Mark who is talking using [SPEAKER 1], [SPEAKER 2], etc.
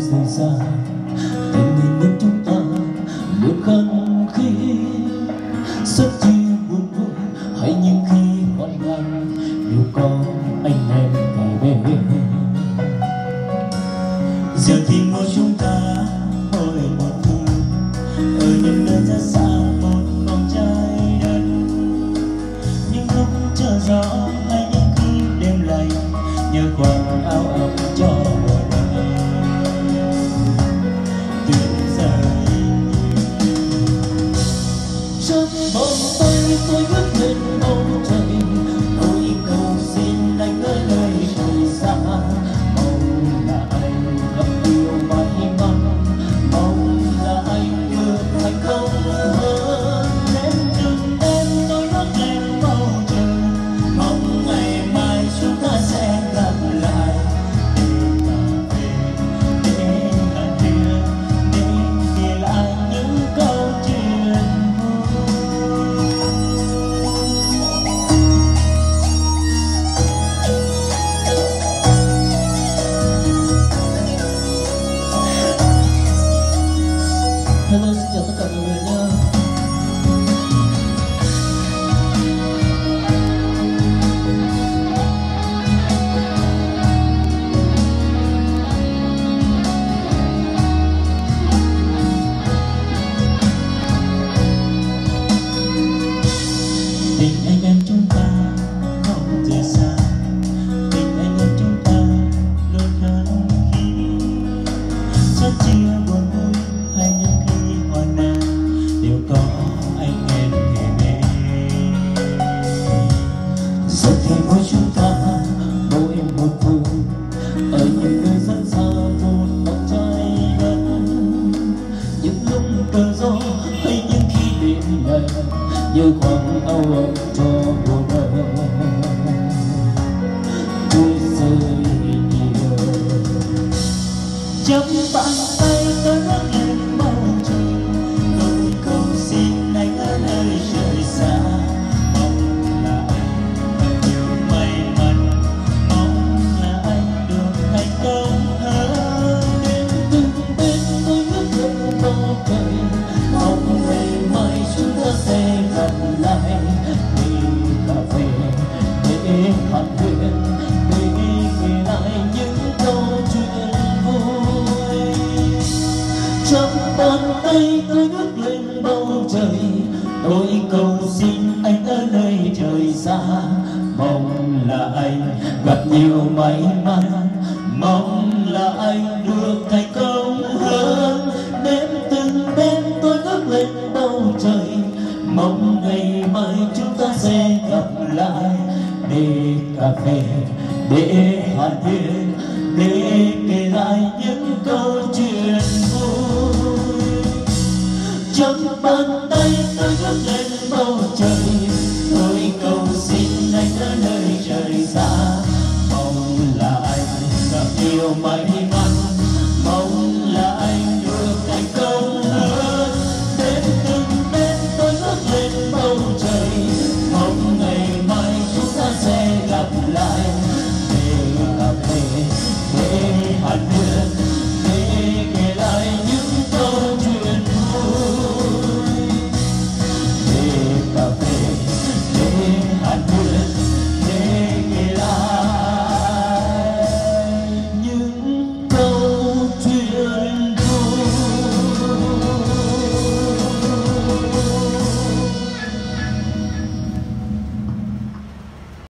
[SPEAKER 1] rời xa. Tình mình đến chúng ta luôn khăng khít, rất chia buồn vui hay những khi hoan nghênh đều có anh em kề bên. Giờ thì mỗi chúng ta mỗi một thứ ở những nơi rất xa một vòng trái đất. Những lúc chờ gió hay những khi đêm lạnh nhớ quần áo ấm cho mùa đông. Tuyệt vời trong vòng tay tôi ngước lên bầu trời, ôi cầu xin anh ở nơi trời xa. Mong là anh gặp yêu may mắn, mong là anh được thành công hơn. Đến từng đêm tôi ngước lên bầu trời, mong ngày mai chúng ta sẽ gặp lại. Để cà phê, để kể lại những câu chuyện vui. Hello, xin chào tất cả mọi người nha. Tình anh em chúng ta không rời xa, tình anh em chúng ta luôn khăng khít, rất chia buồn vui hay những khi hoang mang đều có anh em kề bên. Giờ thì mỗi chúng ta mỗi một vùng ở những nơi rất xa một vòng trái đất. Những lúc cơn gió hay những khi đêm lạnh như khoảng áo ấm cho mùa đông. Tôi rơi nhiều trong bàn tay tôi ngước lên bầu trời, tôi cầu xin anh ở nơi trời xa. Mong là anh thật nhiều may mắn, mong là anh được thành công hơn. Đến từng bên tôi ngước lên bầu trời, mong ngày mai chúng ta sẽ gặp lại. Đi cà phê để hát thuyền, để kể lại những câu chuyện vui. Trong bàn tay tôi ngước lên bầu trời, tôi cầu xin anh ở nơi trời xa. Mong là anh gặp nhiều may mắn, mong là anh được thành công hơn. Đêm từng đêm tôi ngước lên bầu trời, mong ngày mai chúng ta sẽ gặp lại. Để cà phê, để hát thuyền, để kể lại những câu chuyện vui. Trong bàn tay tôi ngước lên bầu trời, tôi cầu xin anh ở nơi trời xa. Mong là anh gặp yêu may